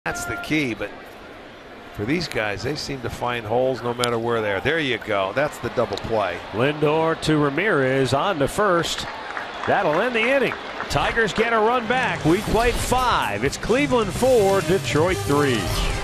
That's the key, but for these guys, they seem to find holes no matter where they are. There you go. That's the double play. Lindor to Ramirez on to first. That'll end the inning. Tigers get a run back. We played 5. It's Cleveland 4, Detroit 3.